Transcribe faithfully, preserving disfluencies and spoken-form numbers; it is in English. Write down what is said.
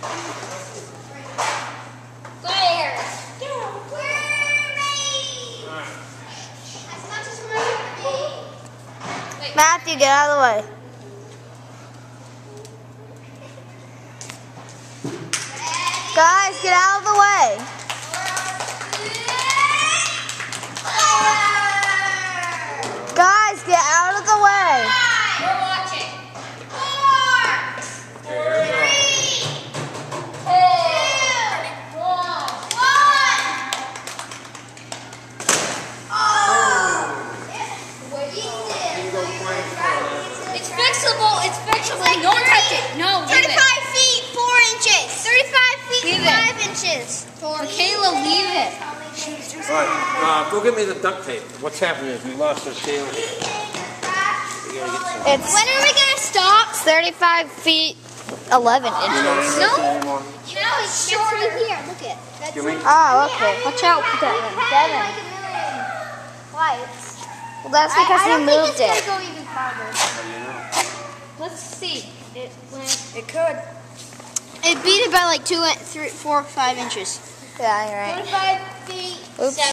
Where? Matthew, get out of the way. Guys, get out of the way. Guys, get out of the way. We're watching. Four, three, two, one, one. Oh! It's fixable. It's fixable. No one touch it. No. thirty-five feet, four inches. thirty-five feet, Leave five it. inches. Michaela, leave it. Alright, uh, go get me the duct tape. What's happening is we lost our tail here. We gotta get some. It's When are we gonna stop? thirty-five feet, eleven inches. No. Anymore. Now it's shorter. Right here. Look at. That's Give me. Oh, okay. Watch out for that one. Seven. Why? Well, that's because I, I we don't moved think it. it's gonna go even farther. Let's see. It went. It could. It beat it by like two, three, four, five inches. Yeah, you're right. Thirty-five feet. Oops. Seven.